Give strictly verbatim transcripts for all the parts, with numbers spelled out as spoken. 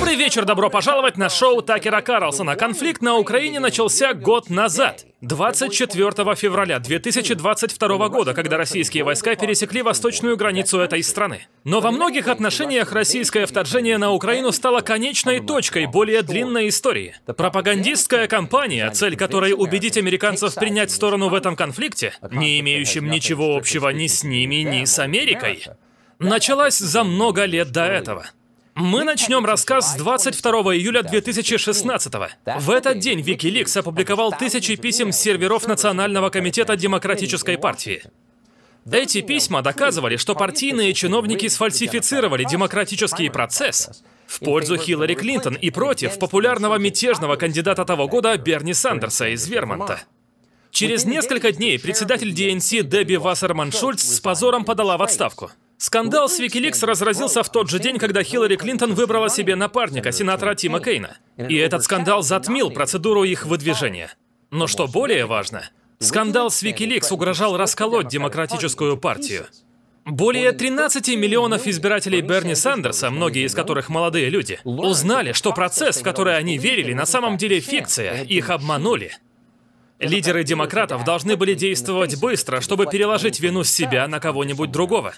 Добрый вечер, добро пожаловать на шоу Такера Карлсона. Конфликт на Украине начался год назад, двадцать четвёртого февраля две тысячи двадцать второго года, когда российские войска пересекли восточную границу этой страны. Но во многих отношениях российское вторжение на Украину стало конечной точкой более длинной истории. Пропагандистская кампания, цель которой убедить американцев принять сторону в этом конфликте, не имеющем ничего общего ни с ними, ни с Америкой, началась за много лет до этого. Мы начнем рассказ с двадцать второго июля две тысячи шестнадцатого. В этот день Wikileaks опубликовал тысячи писем с серверов Национального комитета Демократической партии. Эти письма доказывали, что партийные чиновники сфальсифицировали демократический процесс в пользу Хиллари Клинтон и против популярного мятежного кандидата того года Берни Сандерса из Вермонта. Через несколько дней председатель ди эн си Дебби Вассерман-Шульц с позором подала в отставку. Скандал с Wikileaks разразился в тот же день, когда Хиллари Клинтон выбрала себе напарника, сенатора Тима Кейна. И этот скандал затмил процедуру их выдвижения. Но что более важно, скандал с Wikileaks угрожал расколоть Демократическую партию. Более тринадцати миллионов избирателей Берни Сандерса, многие из которых молодые люди, узнали, что процесс, в который они верили, на самом деле фикция, их обманули. Лидеры демократов должны были действовать быстро, чтобы переложить вину с себя на кого-нибудь другого.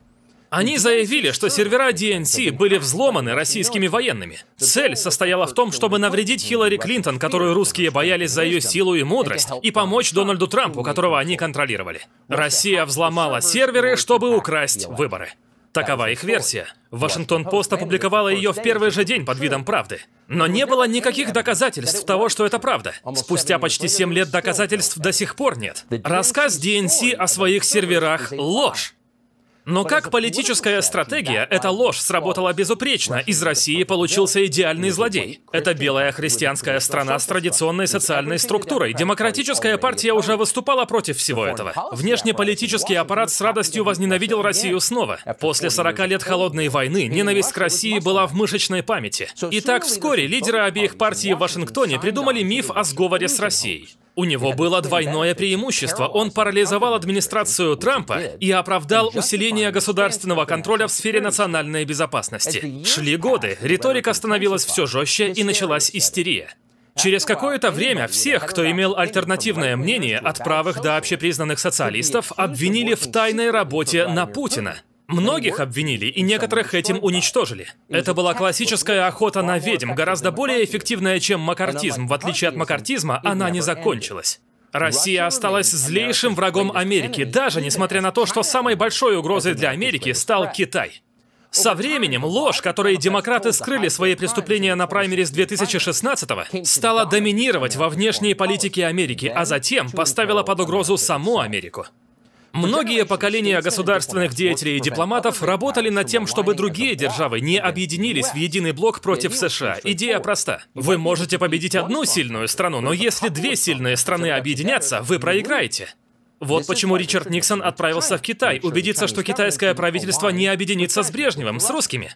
Они заявили, что сервера ди эн си были взломаны российскими военными. Цель состояла в том, чтобы навредить Хиллари Клинтон, которую русские боялись за ее силу и мудрость, и помочь Дональду Трампу, которого они контролировали. Россия взломала серверы, чтобы украсть выборы. Такова их версия. Вашингтон-Пост опубликовала ее в первый же день под видом правды. Но не было никаких доказательств того, что это правда. Спустя почти семь лет доказательств до сих пор нет. Рассказ ди эн си о своих серверах — ложь. Но как политическая стратегия, эта ложь сработала безупречно. Из России получился идеальный злодей. Это белая христианская страна с традиционной социальной структурой. Демократическая партия уже выступала против всего этого. Внешнеполитический аппарат с радостью возненавидел Россию снова. После сорока лет холодной войны ненависть к России была в мышечной памяти. Итак, вскоре лидеры обеих партий в Вашингтоне придумали миф о сговоре с Россией. У него было двойное преимущество. Он парализовал администрацию Трампа и оправдал усиление государственного контроля в сфере национальной безопасности. Шли годы, риторика становилась все жестче и началась истерия. Через какое-то время всех, кто имел альтернативное мнение, от правых до общепризнанных социалистов, обвинили в тайной работе на Путина. Многих обвинили, и некоторых этим уничтожили. Это была классическая охота на ведьм, гораздо более эффективная, чем маккартизм. В отличие от маккартизма, она не закончилась. Россия осталась злейшим врагом Америки, даже несмотря на то, что самой большой угрозой для Америки стал Китай. Со временем ложь, которой демократы скрыли свои преступления на праймериз две тысячи шестнадцатого, стала доминировать во внешней политике Америки, а затем поставила под угрозу саму Америку. Многие поколения государственных деятелей и дипломатов работали над тем, чтобы другие державы не объединились в единый блок против США. Идея проста. Вы можете победить одну сильную страну, но если две сильные страны объединятся, вы проиграете. Вот почему Ричард Никсон отправился в Китай, убедиться, что китайское правительство не объединится с Брежневым, с русскими.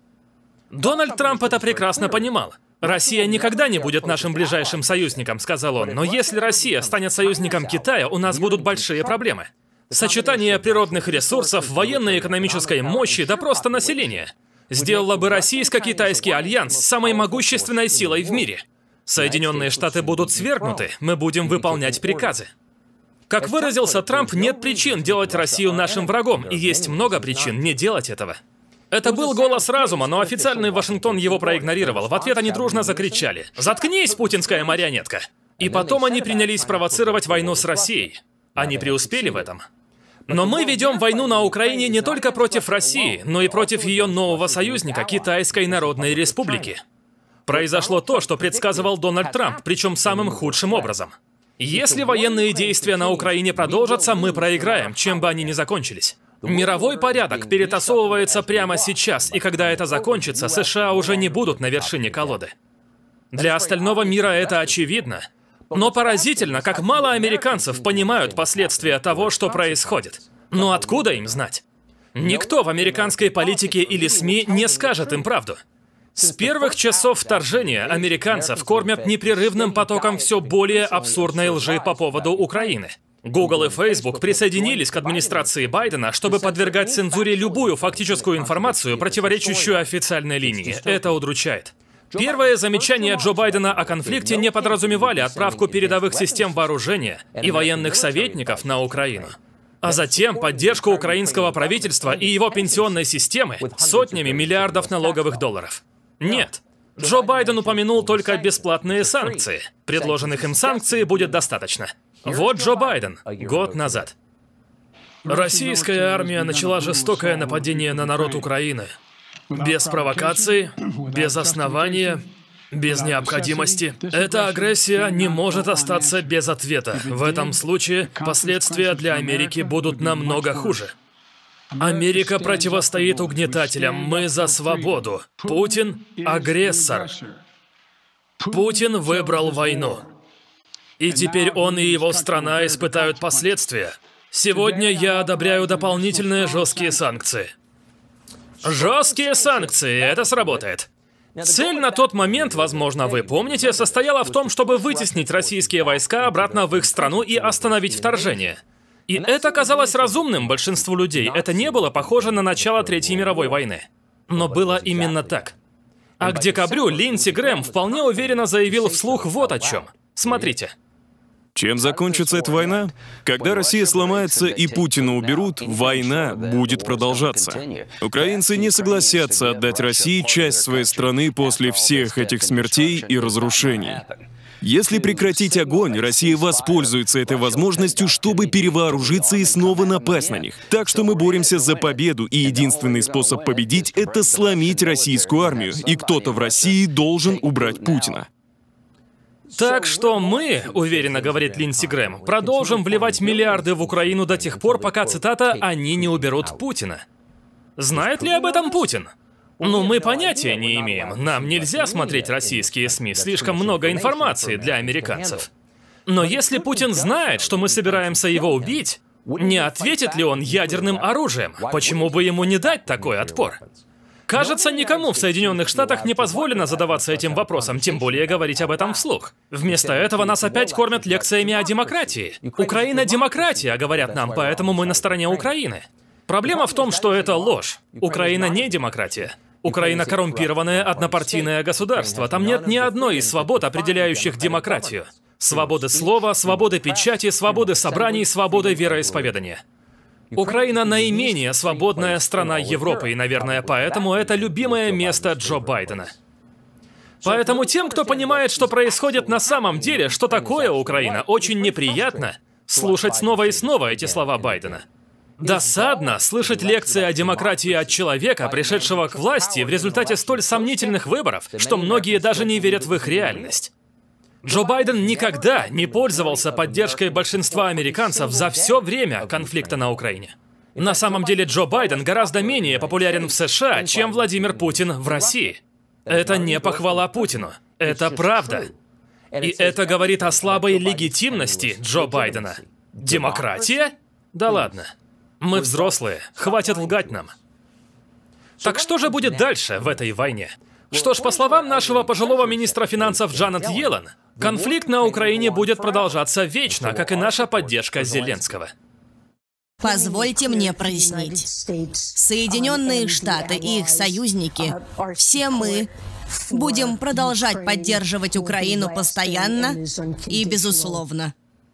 Дональд Трамп это прекрасно понимал. «Россия никогда не будет нашим ближайшим союзником», — сказал он, «но если Россия станет союзником Китая, у нас будут большие проблемы». Сочетание природных ресурсов, военно-экономической мощи, да просто населения сделало бы российско-китайский альянс самой могущественной силой в мире. Соединенные Штаты будут свергнуты, мы будем выполнять приказы. Как выразился Трамп, нет причин делать Россию нашим врагом, и есть много причин не делать этого. Это был голос разума, но официальный Вашингтон его проигнорировал. В ответ они дружно закричали: «Заткнись, путинская марионетка!» И потом они принялись провоцировать войну с Россией. Они преуспели в этом. Но мы ведем войну на Украине не только против России, но и против ее нового союзника, Китайской Народной Республики. Произошло то, что предсказывал Дональд Трамп, причем самым худшим образом. Если военные действия на Украине продолжатся, мы проиграем, чем бы они ни закончились. Мировой порядок перетасовывается прямо сейчас, и когда это закончится, США уже не будут на вершине колоды. Для остального мира это очевидно. Но поразительно, как мало американцев понимают последствия того, что происходит. Но откуда им знать? Никто в американской политике или СМИ не скажет им правду. С первых часов вторжения американцев кормят непрерывным потоком все более абсурдной лжи по поводу Украины. Google и Facebook присоединились к администрации Байдена, чтобы подвергать цензуре любую фактическую информацию, противоречащую официальной линии. Это удручает. Первое замечание Джо Байдена о конфликте не подразумевали отправку передовых систем вооружения и военных советников на Украину, а затем поддержку украинского правительства и его пенсионной системы сотнями миллиардов налоговых долларов. Нет. Джо Байден упомянул только бесплатные санкции. Предложенных им санкций будет достаточно. Вот Джо Байден год назад. Российская армия начала жестокое нападение на народ Украины. Без провокации, без основания, без необходимости. Эта агрессия не может остаться без ответа. В этом случае последствия для Америки будут намного хуже. Америка противостоит угнетателям. Мы за свободу. Путин – агрессор. Путин выбрал войну. И теперь он и его страна испытают последствия. Сегодня я одобряю дополнительные жесткие санкции. Жесткие санкции, это сработает. Цель на тот момент, возможно, вы помните, состояла в том, чтобы вытеснить российские войска обратно в их страну и остановить вторжение. И это казалось разумным большинству людей. Это не было похоже на начало Третьей мировой войны. Но было именно так. А к декабрю Линдси Грэм вполне уверенно заявил вслух вот о чем. Смотрите. Чем закончится эта война? Когда Россия сломается и Путина уберут, война будет продолжаться. Украинцы не согласятся отдать России часть своей страны после всех этих смертей и разрушений. Если прекратить огонь, Россия воспользуется этой возможностью, чтобы перевооружиться и снова напасть на них. Так что мы боремся за победу, и единственный способ победить — это сломить российскую армию, и кто-то в России должен убрать Путина. Так что мы, уверенно говорит Линдси Грэм, продолжим вливать миллиарды в Украину до тех пор, пока, цитата, «они не уберут Путина». Знает ли об этом Путин? Ну, мы понятия не имеем. Нам нельзя смотреть российские СМИ, слишком много информации для американцев. Но если Путин знает, что мы собираемся его убить, не ответит ли он ядерным оружием? Почему бы ему не дать такой отпор? Кажется, никому в Соединенных Штатах не позволено задаваться этим вопросом, тем более говорить об этом вслух. Вместо этого нас опять кормят лекциями о демократии. Украина — демократия, говорят нам, поэтому мы на стороне Украины. Проблема в том, что это ложь. Украина не демократия. Украина — коррумпированное однопартийное государство. Там нет ни одной из свобод, определяющих демократию. Свободы слова, свободы печати, свободы собраний, свободы вероисповедания. Украина наименее свободная страна Европы, и, наверное, поэтому это любимое место Джо Байдена. Поэтому тем, кто понимает, что происходит на самом деле, что такое Украина, очень неприятно слушать снова и снова эти слова Байдена. Досадно слышать лекции о демократии от человека, пришедшего к власти в результате столь сомнительных выборов, что многие даже не верят в их реальность. Джо Байден никогда не пользовался поддержкой большинства американцев за все время конфликта на Украине. На самом деле Джо Байден гораздо менее популярен в США, чем Владимир Путин в России. Это не похвала Путину. Это правда. И это говорит о слабой легитимности Джо Байдена. Демократия? Да ладно. Мы взрослые. Хватит лгать нам. Так что же будет дальше в этой войне? Что ж, по словам нашего пожилого министра финансов Джанет Йеллен, конфликт на Украине будет продолжаться вечно, как и наша поддержка Зеленского. Позвольте мне прояснить. Соединенные Штаты и их союзники, все мы будем продолжать поддерживать Украину постоянно и безусловно.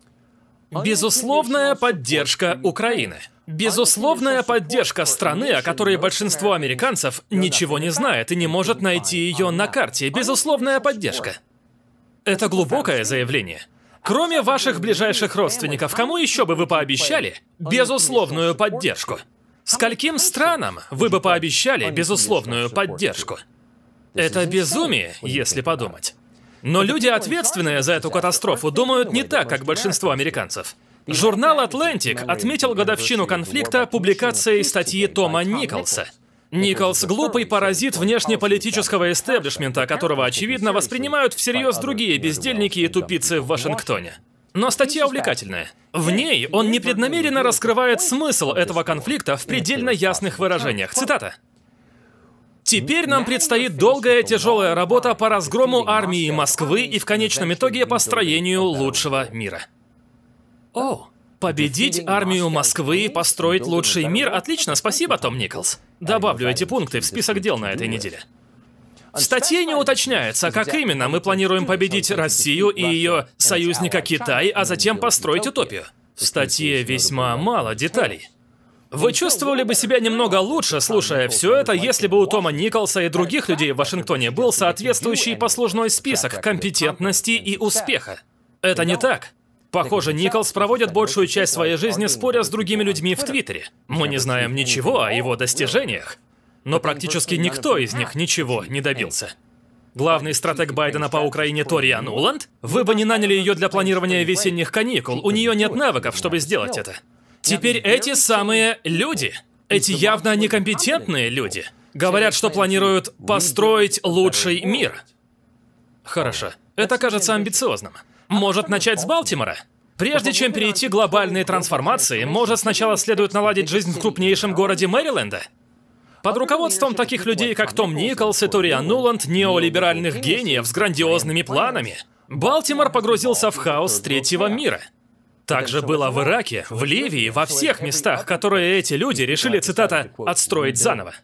Безусловная поддержка Украины. Безусловная поддержка страны, о которой большинство американцев ничего не знает и не может найти ее на карте. Безусловная поддержка. Это глубокое заявление. Кроме ваших ближайших родственников, кому еще бы вы пообещали безусловную поддержку? Скольким странам вы бы пообещали безусловную поддержку? Это безумие, если подумать. Но люди, ответственные за эту катастрофу, думают не так, как большинство американцев. Журнал «Атлантик» отметил годовщину конфликта публикацией статьи Тома Николса. Николс — глупый паразит внешнеполитического истеблишмента, которого, очевидно, воспринимают всерьез другие бездельники и тупицы в Вашингтоне. Но статья увлекательная. В ней он непреднамеренно раскрывает смысл этого конфликта в предельно ясных выражениях. Цитата. «Теперь нам предстоит долгая тяжелая работа по разгрому армии Москвы и в конечном итоге построению лучшего мира». О, победить армию Москвы и построить лучший мир? Отлично, спасибо, Том Николс. Добавлю эти пункты в список дел на этой неделе. В статье не уточняется, как именно мы планируем победить Россию и ее союзника Китай, а затем построить утопию. В статье весьма мало деталей. Вы чувствовали бы себя немного лучше, слушая все это, если бы у Тома Николса и других людей в Вашингтоне был соответствующий послужной список компетентности и успеха. Это не так. Похоже, Николс проводит большую часть своей жизни, споря с другими людьми в Твиттере. Мы не знаем ничего о его достижениях, но практически никто из них ничего не добился. Главный стратег Байдена по Украине Ториан Нуланд? Вы бы не наняли ее для планирования весенних каникул, у нее нет навыков, чтобы сделать это. Теперь эти самые люди, эти явно некомпетентные люди, говорят, что планируют построить лучший мир. Хорошо, это кажется амбициозным. Может начать с Балтимора? Прежде чем перейти к глобальной трансформации, может сначала следует наладить жизнь в крупнейшем городе Мэриленда? Под руководством таких людей, как Том Николс и Ториан Нуланд, неолиберальных гениев с грандиозными планами, Балтимор погрузился в хаос третьего мира. Так же было в Ираке, в Ливии, во всех местах, которые эти люди решили, цитата, «отстроить заново».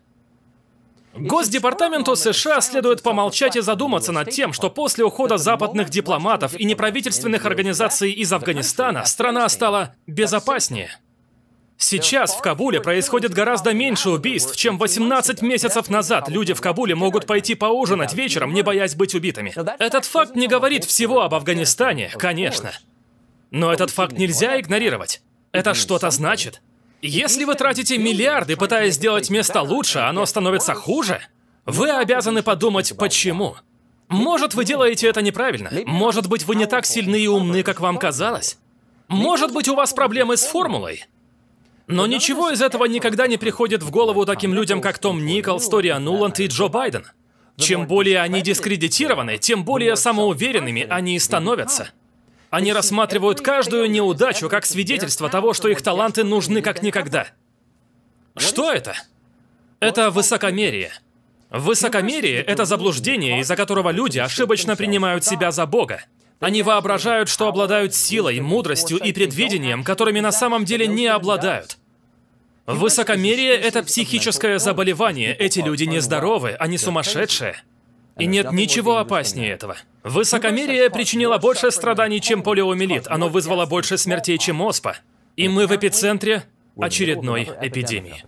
Госдепартаменту США следует помолчать и задуматься над тем, что после ухода западных дипломатов и неправительственных организаций из Афганистана страна стала безопаснее. Сейчас в Кабуле происходит гораздо меньше убийств, чем восемнадцать месяцев назад. Люди в Кабуле могут пойти поужинать вечером, не боясь быть убитыми. Этот факт не говорит всего об Афганистане, конечно. Но этот факт нельзя игнорировать. Это что-то значит. Если вы тратите миллиарды, пытаясь сделать место лучше, оно становится хуже, вы обязаны подумать, почему. Может, вы делаете это неправильно. Может быть, вы не так сильны и умны, как вам казалось. Может быть, у вас проблемы с формулой. Но ничего из этого никогда не приходит в голову таким людям, как Том Николс, Ториан Нуланд и Джо Байден. Чем более они дискредитированы, тем более самоуверенными они становятся. Они рассматривают каждую неудачу как свидетельство того, что их таланты нужны как никогда. Что это? Это высокомерие. Высокомерие — это заблуждение, из-за которого люди ошибочно принимают себя за Бога. Они воображают, что обладают силой, мудростью и предвидением, которыми на самом деле не обладают. Высокомерие — это психическое заболевание. Эти люди нездоровы, они сумасшедшие. И нет ничего опаснее этого. Высокомерие причинило больше страданий, чем полиомиелит. Оно вызвало больше смертей, чем оспа. И мы в эпицентре очередной эпидемии.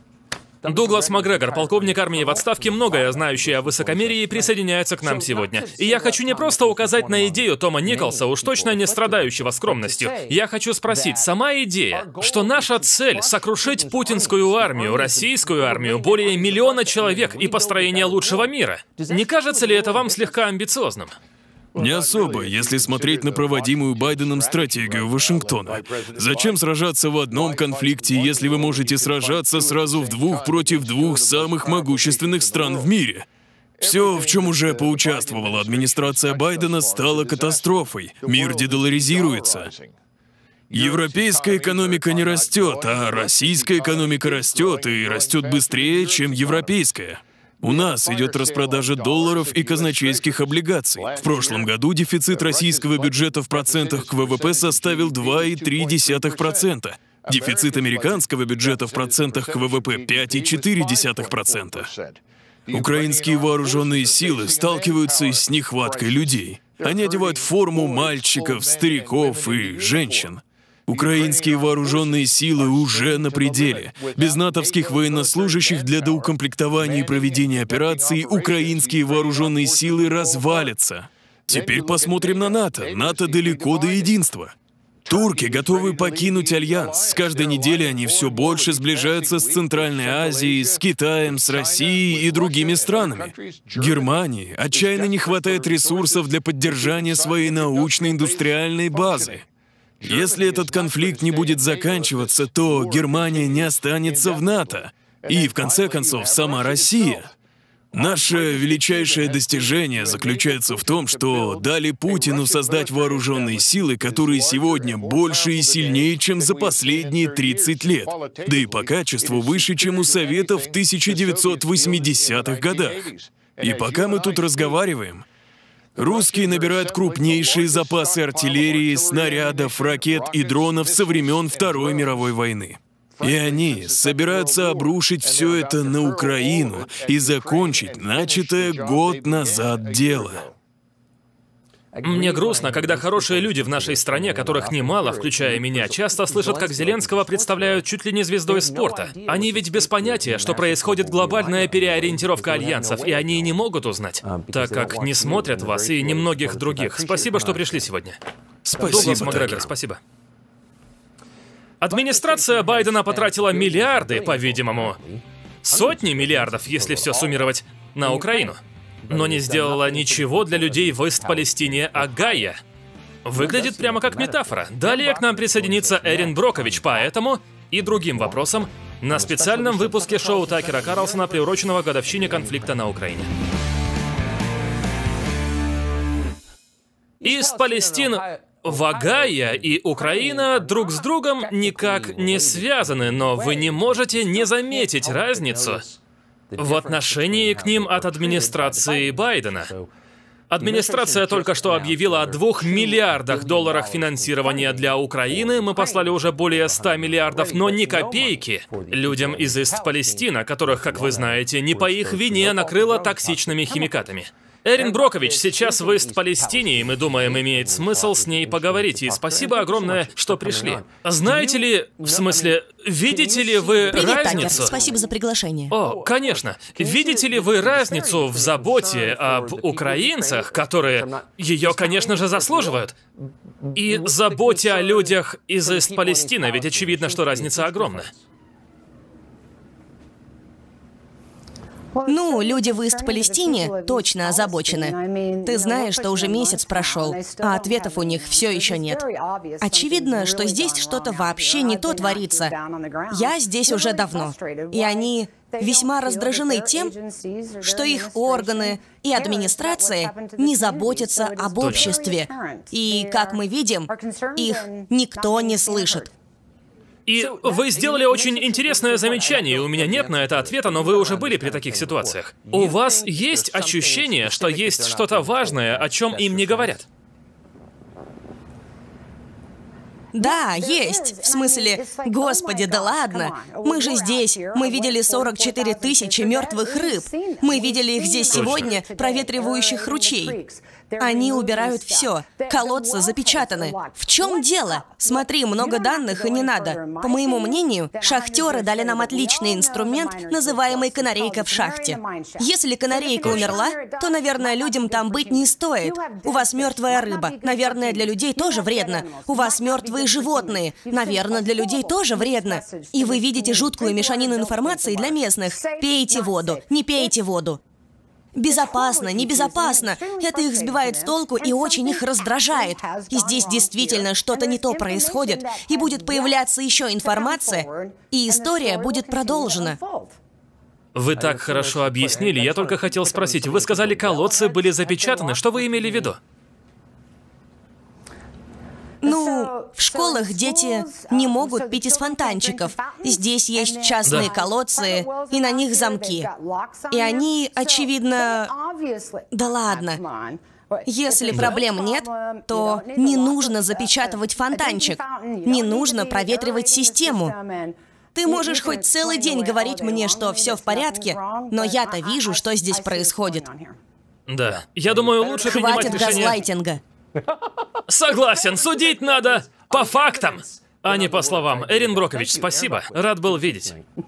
Дуглас Макгрегор, полковник армии в отставке, многое знающий о высокомерии, присоединяется к нам сегодня. И я хочу не просто указать на идею Тома Николса, уж точно не страдающего скромностью. Я хочу спросить, сама идея, что наша цель — сокрушить путинскую армию, российскую армию, более миллиона человек и построение лучшего мира, не кажется ли это вам слегка амбициозным? Не особо, если смотреть на проводимую Байденом стратегию Вашингтона. Зачем сражаться в одном конфликте, если вы можете сражаться сразу в двух против двух самых могущественных стран в мире? Все, в чем уже поучаствовала администрация Байдена, стало катастрофой. Мир дедоларизируется. Европейская экономика не растет, а российская экономика растет, и растет быстрее, чем европейская. У нас идет распродажа долларов и казначейских облигаций. В прошлом году дефицит российского бюджета в процентах к ВВП составил два и три десятых процента. Дефицит американского бюджета в процентах к ВВП — пять и четыре десятых процента. Украинские вооруженные силы сталкиваются с нехваткой людей. Они одевают форму мальчиков, стариков и женщин. Украинские вооруженные силы уже на пределе. Без натовских военнослужащих для доукомплектования и проведения операций украинские вооруженные силы развалятся. Теперь посмотрим на НАТО. НАТО далеко до единства. Турки готовы покинуть Альянс. С каждой неделей они все больше сближаются с Центральной Азией, с Китаем, с Россией и другими странами. Германии отчаянно не хватает ресурсов для поддержания своей научно-индустриальной базы. Если этот конфликт не будет заканчиваться, то Германия не останется в НАТО. И, в конце концов, сама Россия. Наше величайшее достижение заключается в том, что дали Путину создать вооруженные силы, которые сегодня больше и сильнее, чем за последние тридцать лет. Да и по качеству выше, чем у Советов в тысяча девятьсот восьмидесятых годах. И пока мы тут разговариваем, русские набирают крупнейшие запасы артиллерии, снарядов, ракет и дронов со времен Второй мировой войны. И они собираются обрушить все это на Украину и закончить начатое год назад дело. Мне грустно, когда хорошие люди в нашей стране, которых немало, включая меня, часто слышат, как Зеленского представляют чуть ли не звездой спорта. Они ведь без понятия, что происходит глобальная переориентировка альянсов, и они не могут узнать, так как не смотрят вас и немногих других. Спасибо, что пришли сегодня. Спасибо, Дуглас Макгрегор, Такер. спасибо. Администрация Байдена потратила миллиарды, по-видимому, сотни миллиардов, если все суммировать, на Украину. Но не сделала ничего для людей в Ист-Палестине Огайо. Выглядит прямо как метафора. Далее к нам присоединится Эрин Брокович по этому и другим вопросам на специальном выпуске шоу Такера Карлсона, приуроченного к годовщине конфликта на Украине. Ист-Палестин в Огайо и Украина друг с другом никак не связаны, но вы не можете не заметить разницу в отношении к ним от администрации Байдена. Администрация только что объявила о двух миллиардах долларов финансирования для Украины. Мы послали уже более ста миллиардов, но ни копейки людям из Ист-Палестина, которых, как вы знаете, не по их вине накрыло токсичными химикатами. Эрин Брокович сейчас в Ист-Палестине, и мы думаем, имеет смысл с ней поговорить. И спасибо огромное, что пришли. Знаете ли, в смысле, видите ли вы Привет, разницу? Такер. Спасибо за приглашение. О, конечно. Видите ли вы разницу в заботе об украинцах, которые ее, конечно же, заслуживают, и заботе о людях из Ист-Палестина? Ведь очевидно, что разница огромна. Ну, люди в Ист-Палестине точно озабочены. Ты знаешь, что уже месяц прошел, а ответов у них все еще нет. Очевидно, что здесь что-то вообще не то творится. Я здесь уже давно, и они весьма раздражены тем, что их органы и администрация не заботятся об обществе. И, как мы видим, их никто не слышит. И вы сделали очень интересное замечание, у меня нет на это ответа, но вы уже были при таких ситуациях. У вас есть ощущение, что есть что-то важное, о чем им не говорят? Да, есть. В смысле, господи, да ладно. Мы же здесь. Мы видели сорок четыре тысячи мертвых рыб. Мы видели их здесь сегодня, проветривающих ручей. Они убирают все. Колодцы запечатаны. В чем дело? Смотри, много данных и не надо. По моему мнению, шахтеры дали нам отличный инструмент, называемый канарейка в шахте. Если канарейка умерла, то, наверное, людям там быть не стоит. У вас мертвая рыба. Наверное, для людей тоже вредно. У вас мертвые животные. Наверное, для людей тоже вредно. И вы видите жуткую мешанину информации для местных. Пейте воду, не пейте воду. Безопасно, небезопасно. Это их сбивает с толку и очень их раздражает. И здесь действительно что-то не то происходит, и будет появляться еще информация, и история будет продолжена. Вы так хорошо объяснили, я только хотел спросить, вы сказали, колодцы были запечатаны, что вы имели в виду? Ну, в школах дети не могут пить из фонтанчиков. Здесь есть частные Да. колодцы, и на них замки. И они, очевидно... Да ладно. Если проблем нет, то не нужно запечатывать фонтанчик. Не нужно проветривать систему. Ты можешь хоть целый день говорить мне, что все в порядке, но я-то вижу, что здесь происходит. Да. Я думаю, лучше принимать Хватит решение... газлайтинга. Согласен, судить надо по фактам, а не по словам. Эрин Брокович, спасибо. Рад был видеть.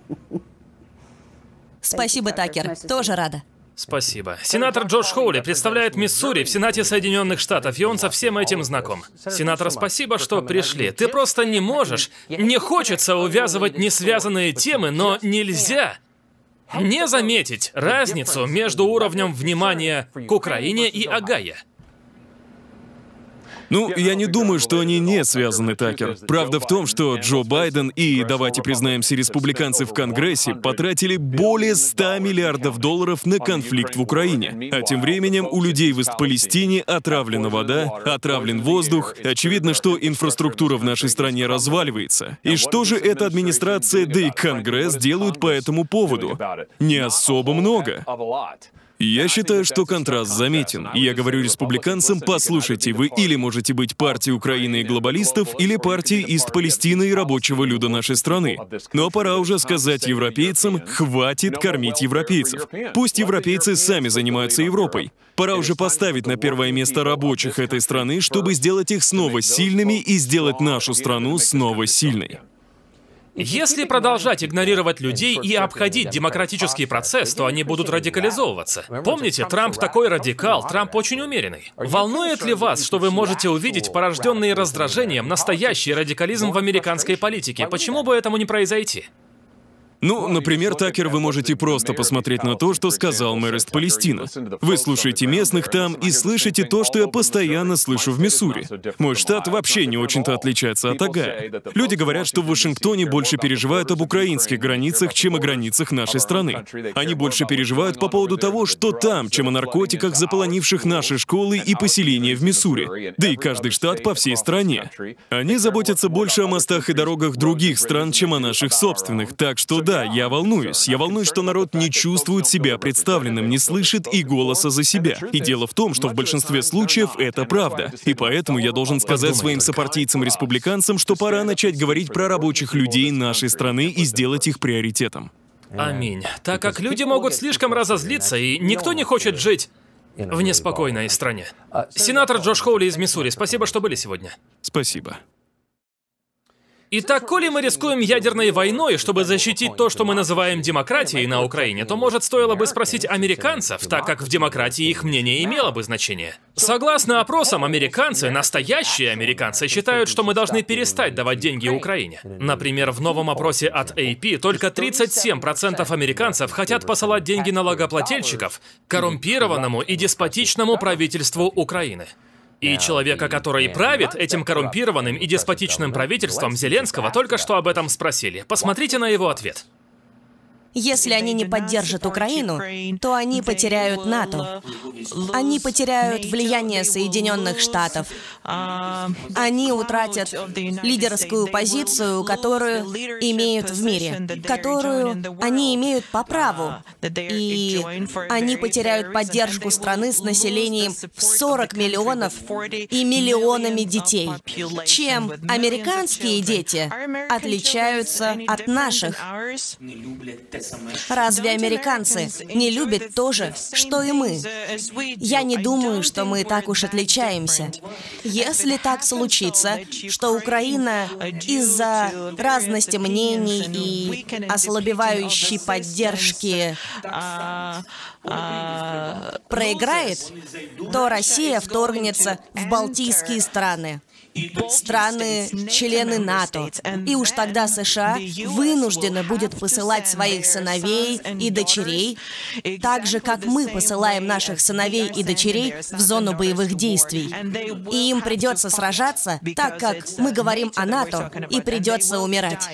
Спасибо, Такер. Тоже рада. Спасибо. Сенатор Джош Хоули представляет Миссури в Сенате Соединенных Штатов, и он со всем этим знаком. Сенатор, спасибо, что пришли. Ты просто не можешь. Не хочется увязывать несвязанные темы, но нельзя не заметить разницу между уровнем внимания к Украине и Огайо. Ну, я не думаю, что они не связаны, Такер. Правда в том, что Джо Байден и, давайте признаемся, республиканцы в Конгрессе потратили более ста миллиардов долларов на конфликт в Украине. А тем временем у людей в Ист-Палестине отравлена вода, отравлен воздух. Очевидно, что инфраструктура в нашей стране разваливается. И что же эта администрация, да и Конгресс делают по этому поводу? Не особо много. Я считаю, что контраст заметен. И я говорю республиканцам: послушайте, вы или можете быть партией Украины и глобалистов, или партией Ист Палестины и рабочего люда нашей страны. Но пора уже сказать европейцам: хватит кормить европейцев. Пусть европейцы сами занимаются Европой. Пора уже поставить на первое место рабочих этой страны, чтобы сделать их снова сильными и сделать нашу страну снова сильной. Если продолжать игнорировать людей и обходить демократический процесс, то они будут радикализовываться. Помните, Трамп такой радикал, Трамп очень умеренный. Волнует ли вас, что вы можете увидеть порожденный раздражением настоящий радикализм в американской политике? Почему бы этому не произойти? Ну, например, Такер, вы можете просто посмотреть на то, что сказал мэр Ист Палестина. Вы слушаете местных там и слышите то, что я постоянно слышу в Миссури. Мой штат вообще не очень-то отличается от Огайо. Люди говорят, что в Вашингтоне больше переживают об украинских границах, чем о границах нашей страны. Они больше переживают по поводу того, что там, чем о наркотиках, заполонивших наши школы и поселения в Миссури. Да и каждый штат по всей стране. Они заботятся больше о мостах и дорогах других стран, чем о наших собственных. Так что да, я волнуюсь. Я волнуюсь, что народ не чувствует себя представленным, не слышит и голоса за себя. И дело в том, что в большинстве случаев это правда. И поэтому я должен сказать своим сопартийцам-республиканцам, что пора начать говорить про рабочих людей нашей страны и сделать их приоритетом. Аминь. Так как люди могут слишком разозлиться, и никто не хочет жить в неспокойной стране. Сенатор Джош Хоули из Миссури, спасибо, что были сегодня. Спасибо. Итак, коли мы рискуем ядерной войной, чтобы защитить то, что мы называем демократией на Украине, то, может, стоило бы спросить американцев, так как в демократии их мнение имело бы значение. Согласно опросам, американцы, настоящие американцы, считают, что мы должны перестать давать деньги Украине. Например, в новом опросе от эй пи только тридцать семь процентов американцев хотят посылать деньги налогоплательщиков коррумпированному и деспотичному правительству Украины. И человека, который правит этим коррумпированным и деспотичным правительством, Зеленского, только что об этом спросили. Посмотрите на его ответ. Если они не поддержат Украину, то они потеряют НАТО. Они потеряют влияние Соединенных Штатов. Они утратят лидерскую позицию, которую имеют в мире, которую они имеют по праву. И они потеряют поддержку страны с населением в сорок миллионов и миллионами детей. Чем американские дети отличаются от наших? Разве американцы не любят то же, что и мы? Я не думаю, что мы так уж отличаемся. Если так случится, что Украина из-за разности мнений и ослабевающей поддержки проиграет, то Россия вторгнется в Балтийские страны. Страны, члены НАТО. И уж тогда США вынуждены будет посылать своих сыновей и дочерей, так же, как мы посылаем наших сыновей и дочерей в зону боевых действий. И им придется сражаться, так как мы говорим о НАТО, и придется умирать.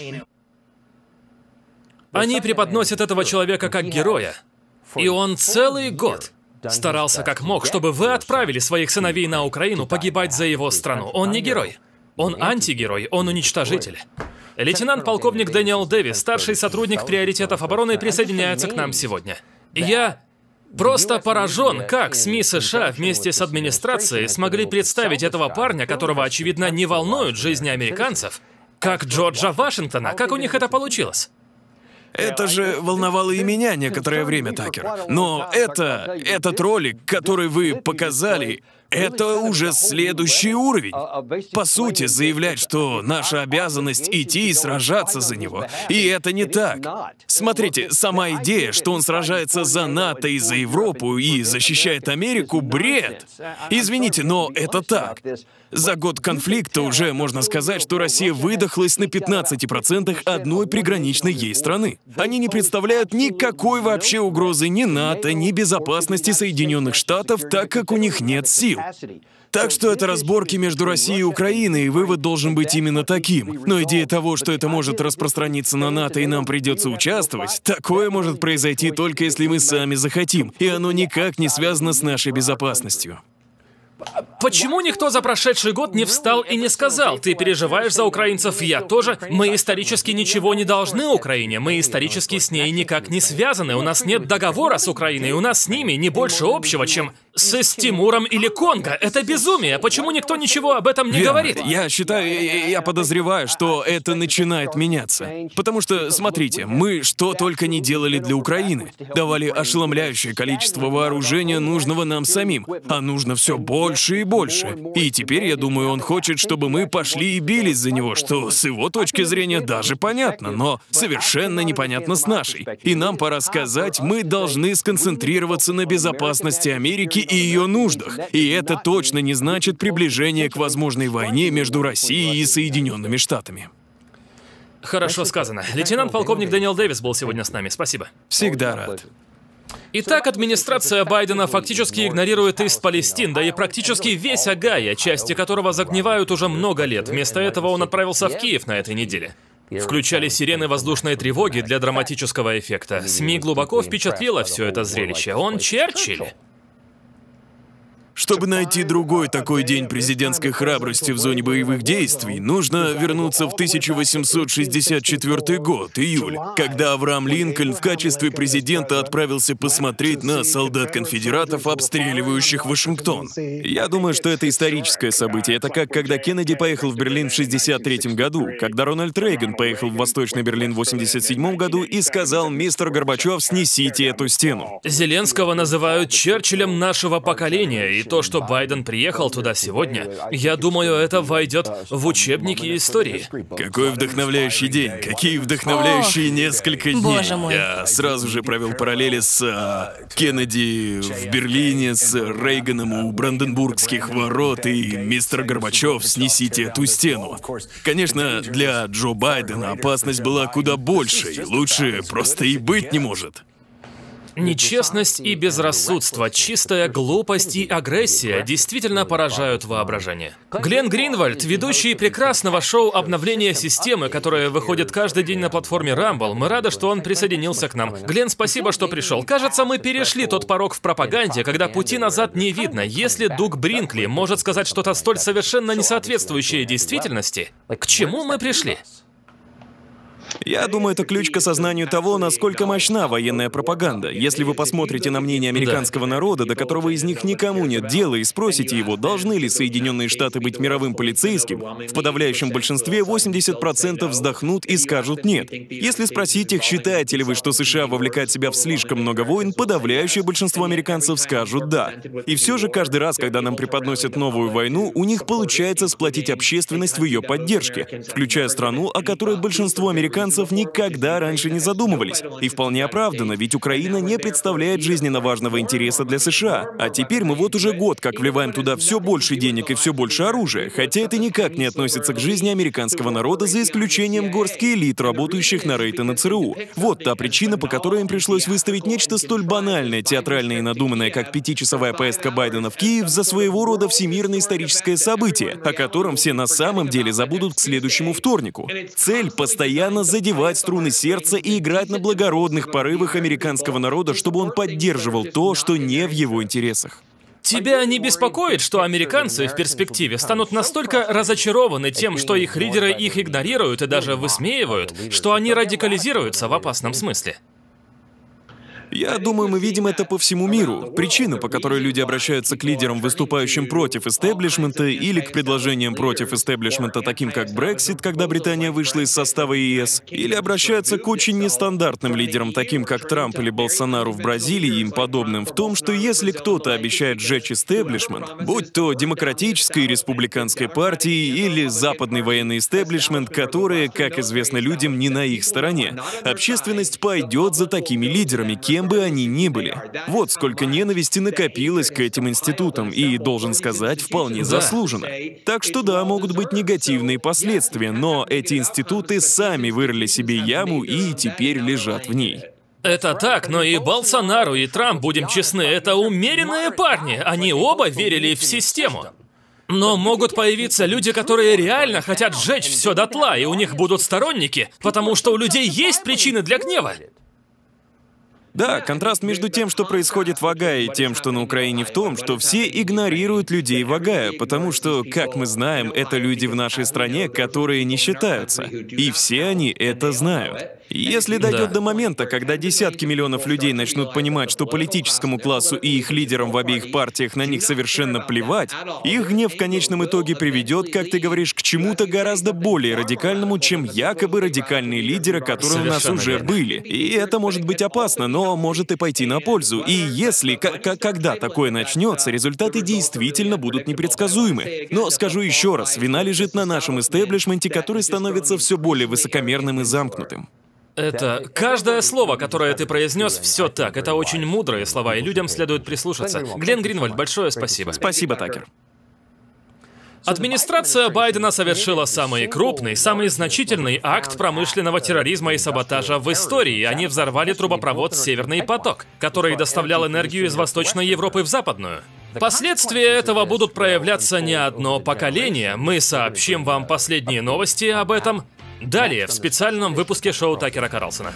Они преподносят этого человека как героя. И он целый год старался как мог, чтобы вы отправили своих сыновей на Украину погибать за его страну. Он не герой. Он антигерой, он уничтожитель. Лейтенант-полковник Дэниел Дэвис, старший сотрудник приоритетов обороны, присоединяется к нам сегодня. Я просто поражен, как СМИ США вместе с администрацией смогли представить этого парня, которого, очевидно, не волнуют жизни американцев, как Джорджа Вашингтона. Как у них это получилось? Это же волновало и меня некоторое время, Такер. Но это, этот ролик, который вы показали, это уже следующий уровень. По сути, заявлять, что наша обязанность идти и сражаться за него. И это не так. Смотрите, сама идея, что он сражается за НАТО и за Европу и защищает Америку, бред. Извините, но это так. За год конфликта уже можно сказать, что Россия выдохлась на пятнадцати процентах одной приграничной ей страны. Они не представляют никакой вообще угрозы ни НАТО, ни безопасности Соединенных Штатов, так как у них нет сил. Так что это разборки между Россией и Украиной, и вывод должен быть именно таким. Но идея того, что это может распространиться на НАТО и нам придется участвовать, такое может произойти только если мы сами захотим, и оно никак не связано с нашей безопасностью. Почему никто за прошедший год не встал и не сказал: ты переживаешь за украинцев, я тоже, мы исторически ничего не должны Украине, мы исторически с ней никак не связаны, у нас нет договора с Украиной, у нас с ними не больше общего, чем с, с Тимуром или Конго. Это безумие, почему никто ничего об этом не Верно. говорит? Я считаю, я, я подозреваю, что это начинает меняться. Потому что, смотрите, мы что только не делали для Украины. Давали ошеломляющее количество вооружения, нужного нам самим, а нужно все больше и больше. И теперь, я думаю, он хочет, чтобы мы пошли и бились за него, что с его точки зрения даже понятно, но совершенно непонятно с нашей. И нам пора сказать, мы должны сконцентрироваться на безопасности Америки и ее нуждах. И это точно не значит приближение к возможной войне между Россией и Соединенными Штатами. Хорошо сказано. Лейтенант-полковник Дэниел Дэвис был сегодня с нами, спасибо. Всегда рад. Итак, администрация Байдена фактически игнорирует Ист-Палестин, да и практически весь Огайо, части которого загнивают уже много лет. Вместо этого он отправился в Киев на этой неделе. Включали сирены воздушной тревоги для драматического эффекта. СМИ глубоко впечатлило все это зрелище. Он Черчилль. Чтобы найти другой такой день президентской храбрости в зоне боевых действий, нужно вернуться в тысяча восемьсот шестьдесят четвёртый год, июль, когда Авраам Линкольн в качестве президента отправился посмотреть на солдат-конфедератов, обстреливающих Вашингтон. Я думаю, что это историческое событие. Это как когда Кеннеди поехал в Берлин в шестьдесят третьем году, когда Рональд Рейган поехал в Восточный Берлин в восемьдесят седьмом году и сказал: «Мистер Горбачев, снесите эту стену». Зеленского называют Черчиллем нашего поколения, и то, что Байден приехал туда сегодня, я думаю, это войдет в учебники истории. Какой вдохновляющий день, какие вдохновляющие Ох, несколько дней. боже мой. Я сразу же провел параллели с а, Кеннеди в Берлине, с Рейганом у Бранденбургских ворот и мистер Горбачев, снесите эту стену. Конечно, для Джо Байдена опасность была куда больше, и лучше просто и быть не может. Нечестность и безрассудство, чистая глупость и агрессия действительно поражают воображение. Глен Гринвальд, ведущий прекрасного шоу «Обновление системы», которое выходит каждый день на платформе Rumble, мы рады, что он присоединился к нам. Глен, спасибо, что пришел. Кажется, мы перешли тот порог в пропаганде, когда пути назад не видно. Если Дуг Бринкли может сказать что-то столь совершенно несоответствующее действительности, к чему мы пришли? Я думаю, это ключ к осознанию того, насколько мощна военная пропаганда. Если вы посмотрите на мнение американского народа, до которого из них никому нет дела, и спросите его, должны ли Соединенные Штаты быть мировым полицейским, в подавляющем большинстве восемьдесят процентов вздохнут и скажут «нет». Если спросить их, считаете ли вы, что США вовлекает себя в слишком много войн, подавляющее большинство американцев скажут «да». И все же каждый раз, когда нам преподносят новую войну, у них получается сплотить общественность в ее поддержке, включая страну, о которой большинство американцев никогда раньше не задумывались. И вполне оправданно, ведь Украина не представляет жизненно важного интереса для США. А теперь мы вот уже год как вливаем туда все больше денег и все больше оружия, хотя это никак не относится к жизни американского народа, за исключением горстки элит, работающих на Рейтон и ЦРУ. Вот та причина, по которой им пришлось выставить нечто столь банальное, театральное и надуманное, как пятичасовая поездка Байдена в Киев, за своего рода всемирное историческое событие, о котором все на самом деле забудут к следующему вторнику. Цель — постоянно задевать струны сердца и играть на благородных порывах американского народа, чтобы он поддерживал то, что не в его интересах. Тебя не беспокоит, что американцы в перспективе станут настолько разочарованы тем, что их лидеры их игнорируют и даже высмеивают, что они радикализируются в опасном смысле? Я думаю, мы видим это по всему миру. Причина, по которой люди обращаются к лидерам, выступающим против истеблишмента, или к предложениям против истеблишмента, таким как Брексит, когда Британия вышла из состава ЕС, или обращаются к очень нестандартным лидерам, таким как Трамп или Болсонару в Бразилии и им подобным, в том, что если кто-то обещает сжечь истеблишмент, будь то демократической и республиканской партии или западный военный истеблишмент, которые, как известно людям, не на их стороне, общественность пойдет за такими лидерами, кем бы они ни были. Вот сколько ненависти накопилось к этим институтам, и, должен сказать, вполне заслуженно. Так что да, могут быть негативные последствия, но эти институты сами вырыли себе яму и теперь лежат в ней. Это так, но и Болсонару, и Трамп, будем честны, это умеренные парни. Они оба верили в систему. Но могут появиться люди, которые реально хотят сжечь все дотла, и у них будут сторонники, потому что у людей есть причины для гнева. Да, контраст между тем, что происходит в Огайо, и тем, что на Украине, в том, что все игнорируют людей в Огайо, потому что, как мы знаем, это люди в нашей стране, которые не считаются. И все они это знают. Если дойдет Да. до момента, когда десятки миллионов людей начнут понимать, что политическому классу и их лидерам в обеих партиях на них совершенно плевать, их гнев в конечном итоге приведет, как ты говоришь, к чему-то гораздо более радикальному, чем якобы радикальные лидеры, которые у нас Совершенно уже верно. были. И это может быть опасно, но может и пойти на пользу. И если, к- к- когда такое начнется, результаты действительно будут непредсказуемы. Но скажу еще раз, вина лежит на нашем истеблишменте, который становится все более высокомерным и замкнутым. Это каждое слово, которое ты произнес, все так. Это очень мудрые слова, и людям следует прислушаться. Глен Гринвальд, большое спасибо. Спасибо, Такер. Администрация Байдена совершила самый крупный, самый значительный акт промышленного терроризма и саботажа в истории. Они взорвали трубопровод «Северный поток», который доставлял энергию из Восточной Европы в Западную. Последствия этого будут проявляться не одно поколение. Мы сообщим вам последние новости об этом далее в специальном выпуске шоу Такера Карлсона.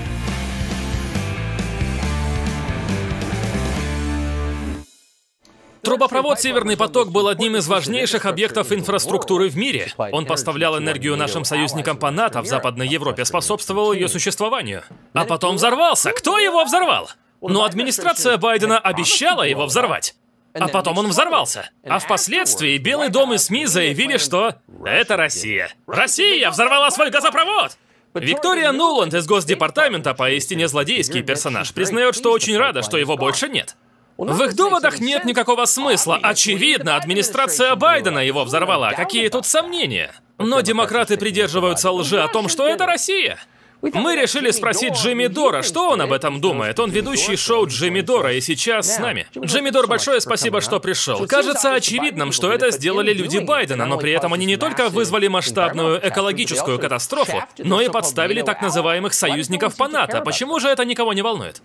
Трубопровод «Северный поток» был одним из важнейших объектов инфраструктуры в мире. Он поставлял энергию нашим союзникам по НАТО в Западной Европе, способствовал ее существованию. А потом взорвался. Кто его взорвал? Но администрация Байдена обещала его взорвать. А потом он взорвался. А впоследствии Белый дом и СМИ заявили, что это Россия. Россия взорвала свой газопровод! Виктория Нуланд из Госдепартамента, поистине злодейский персонаж, признает, что очень рада, что его больше нет. В их доводах нет никакого смысла. Очевидно, администрация Байдена его взорвала. Какие тут сомнения? Но демократы придерживаются лжи о том, что это Россия. Мы решили спросить Джимми Дора, что он об этом думает. Он ведущий шоу Джимми Дора и сейчас с нами. Джимми Дор, большое спасибо, что пришел. Кажется очевидным, что это сделали люди Байдена, но при этом они не только вызвали масштабную экологическую катастрофу, но и подставили так называемых союзников по НАТО. Почему же это никого не волнует?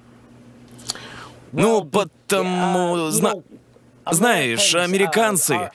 Ну, потому... зна- Знаешь, американцы...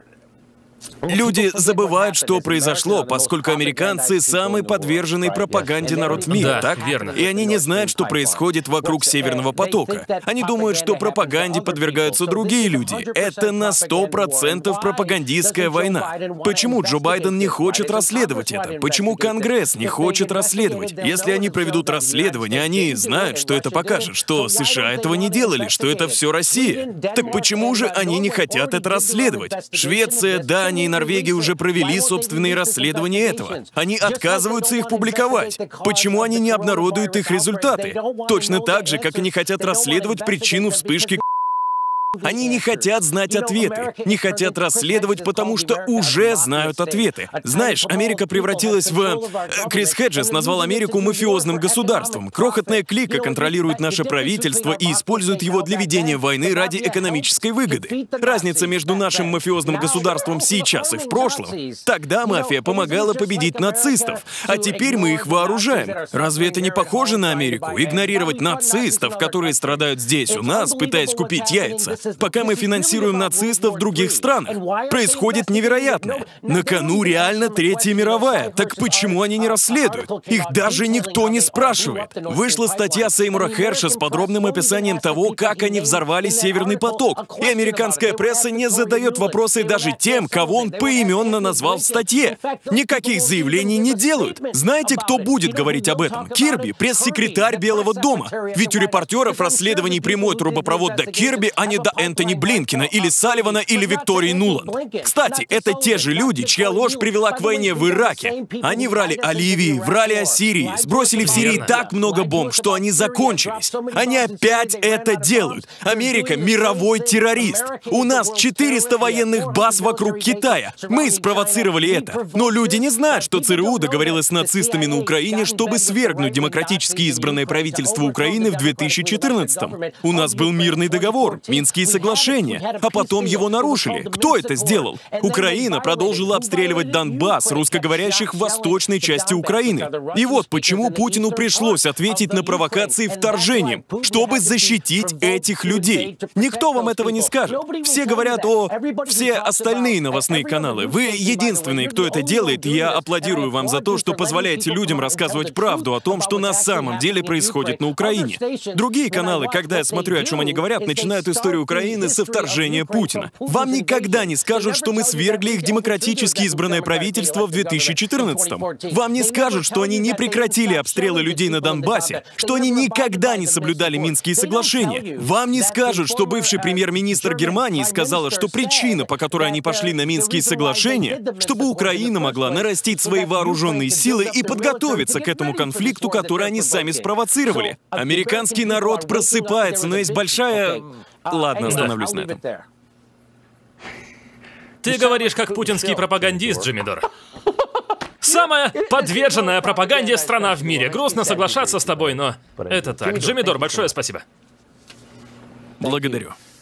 Люди забывают, что произошло, поскольку американцы — самый подверженный пропаганде народ в мире, Да, так? верно. И они не знают, что происходит вокруг Северного потока. Они думают, что пропаганде подвергаются другие люди. Это на сто процентов пропагандистская война. Почему Джо Байден не хочет расследовать это? Почему Конгресс не хочет расследовать? Если они проведут расследование, они знают, что это покажет, что США этого не делали, что это все Россия. Так почему же они не хотят это расследовать? Швеция, Дания и Норвегия уже провели собственные расследования этого. Они отказываются их публиковать. Почему они не обнародуют их результаты? Точно так же, как они хотят расследовать причину вспышки. Они не хотят знать ответы, не хотят расследовать, потому что уже знают ответы. Знаешь, Америка превратилась в... Крис Хеджес назвал Америку мафиозным государством. Крохотная клика контролирует наше правительство и использует его для ведения войны ради экономической выгоды. Разница между нашим мафиозным государством сейчас и в прошлом. Тогда мафия помогала победить нацистов, а теперь мы их вооружаем. Разве это не похоже на Америку? Игнорировать нацистов, которые страдают здесь у нас, пытаясь купить яйца, пока мы финансируем нацистов в других странах. Происходит невероятное. На кону реально Третья мировая. Так почему они не расследуют? Их даже никто не спрашивает. Вышла статья Сеймура Херша с подробным описанием того, как они взорвали Северный поток. И американская пресса не задает вопросы даже тем, кого он поименно назвал в статье. Никаких заявлений не делают. Знаете, кто будет говорить об этом? Кирби, пресс-секретарь Белого дома. Ведь у репортеров расследований прямой трубопровод до Кирби, а не до Энтони Блинкина, или Салливана, или Виктории Нуланд. Кстати, это те же люди, чья ложь привела к войне в Ираке. Они врали о Ливии, врали о Сирии, сбросили в Сирии Верно. так много бомб, что они закончились. Они опять это делают. Америка — мировой террорист. У нас четыреста военных баз вокруг Китая. Мы спровоцировали это. Но люди не знают, что ЦРУ договорилась с нацистами на Украине, чтобы свергнуть демократически избранное правительство Украины в две тысячи четырнадцатом. У нас был мирный договор, Минские Минские соглашения, а потом его нарушили. Кто это сделал? Украина продолжила обстреливать Донбасс, русскоговорящих в восточной части Украины. И вот почему Путину пришлось ответить на провокации вторжением, чтобы защитить этих людей. Никто вам этого не скажет. Все говорят о... Все остальные новостные каналы. Вы единственные, кто это делает, и я аплодирую вам за то, что позволяете людям рассказывать правду о том, что на самом деле происходит на Украине. Другие каналы, когда я смотрю, о чем они говорят, начинают историю Украины со вторжения Путина. Вам никогда не скажут, что мы свергли их демократически избранное правительство в две тысячи четырнадцатом. Вам не скажут, что они не прекратили обстрелы людей на Донбассе, что они никогда не соблюдали Минские соглашения. Вам не скажут, что бывший премьер-министр Германии сказала, что причина, по которой они пошли на Минские соглашения, чтобы Украина могла нарастить свои вооруженные силы и подготовиться к этому конфликту, который они сами спровоцировали. Американский народ просыпается, но есть большая... Ладно, остановлюсь на этом. Ты говоришь как путинский пропагандист, Джиммидор. Самая подверженная пропаганде страна в мире. Грустно соглашаться с тобой, но это так. Джиммидор, большое спасибо. Благодарю.